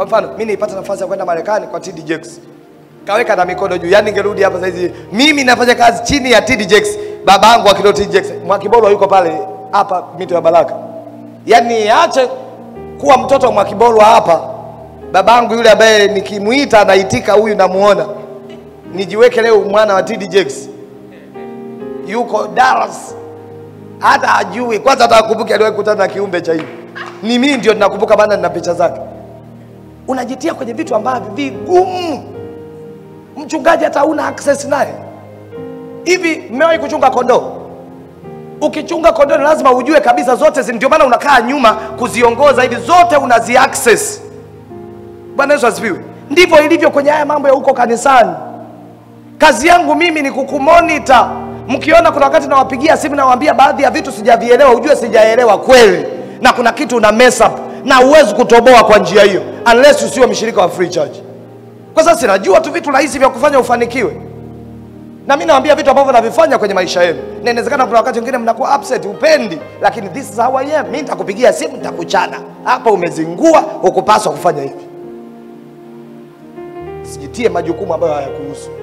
Kwa mfano, mimi nilipata nafasi ya kwenda Marekani kwa TD Jakes. Kaweka na mikono juu. Yaani ningerudi hapa sasa hivi. Mimi nafanya kazi chini ya TD Jakes. Babangu akilo TD Jakes. Mwakibolo yuko pale hapa mito ya Baraka. Yaani aache kuwa mtoto wa Mwakibolo hapa. Babangu yule ambaye nikimuita anaitika huyu namuona. Nijiweke leo mwana wa TD Jakes. Yuko Dallas. Hata ajui. Kwanza atakumbuka aliwahi kukutana na kiumbe cha hivi. Ni mimi ndio ninakumbuka maana nina picha zake. Unajitia kwenye vitu ambavyo vigumu. Mchungaji hata una access naye. Hivi mmewahi kuchunga kondoo? Ukichunga kondoo lazima ujue kabisa zote, ndio maana unakaa nyuma kuziongoza ili zote unazi access. Bwana Yesu asifiwe. Ndivyo ilivyo kwenye haya mambo ya huko kanisani. Kazi yangu mimi ni kukumonita. Mkiona kuna wakati nawapigia simu nawaambia baadhi ya vitu sijavielewa, ujue sijaelewa kweli. Na kuna kitu una mess up na uwezi kutoboa kwa njia hiyo unless usiwe mshirika wa Free Church. Kwa sababu sinajua tu vitu rahisi vya kufanya ufanikiwe. Na mimi nawaambia vitu ambavyo navifanya kwenye maisha yenu. Na inawezekana kuna wakati mwingine mnakuwa upset, upendi, lakini this is how I am. Mimi nitakupigia simu, nitakuchana. Hapa umezingua, ukupaswa kufanya hivi. Sijitie majukumu ambayo hayakuhusu.